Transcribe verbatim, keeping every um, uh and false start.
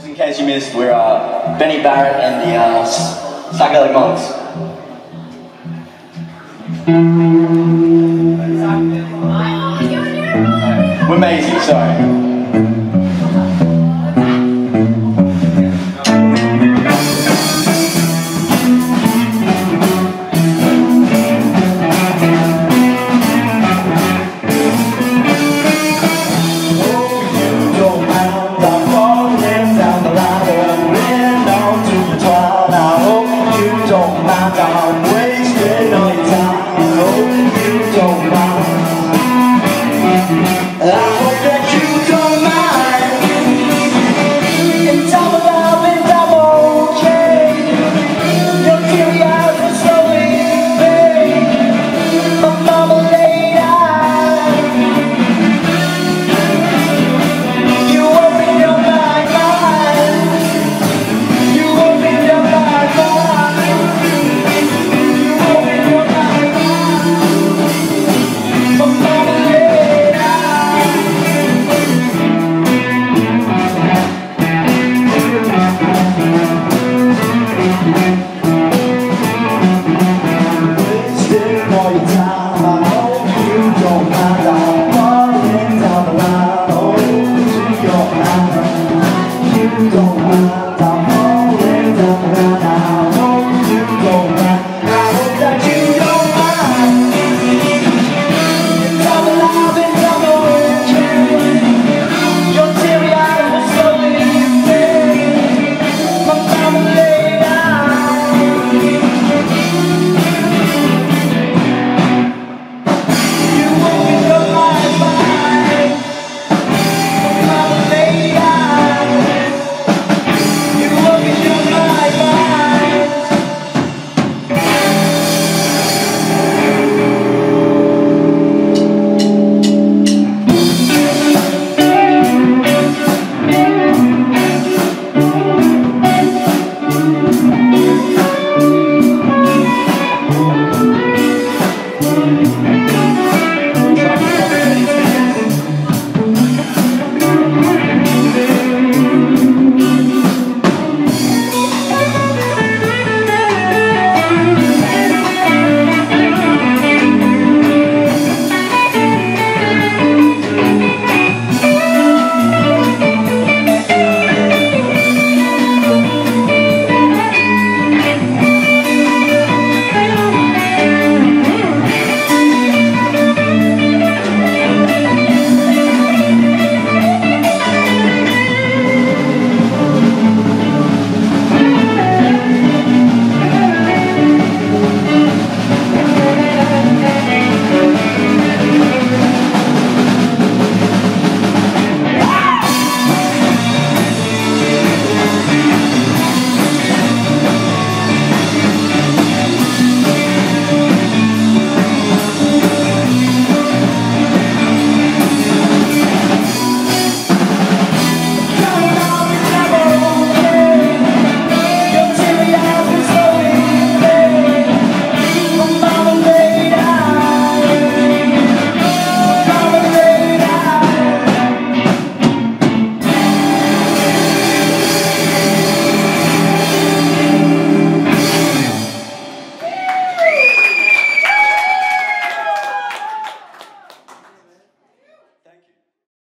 In case you missed, we're uh, Benny Barrett and the uh, Psychedelic Monks. We're Maisie, sorry. I'm wasting all your time. I hope you don't mind. I hope that you don't mind. And time of love and I'm okay. Your teary eyes will slowly fade. My mama laid eyes. You opened up my mind. You opened up my mind. Don't